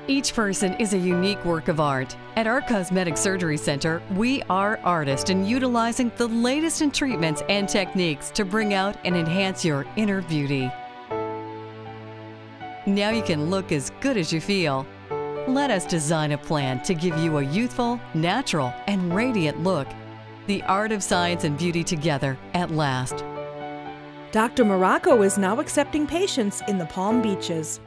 Each person is a unique work of art. At our Cosmetic Surgery Center, we are artists in utilizing the latest in treatments and techniques to bring out and enhance your inner beauty. Now you can look as good as you feel. Let us design a plan to give you a youthful, natural, and radiant look. The art of science and beauty together at last. Dr. Morocco is now accepting patients in the Palm Beaches.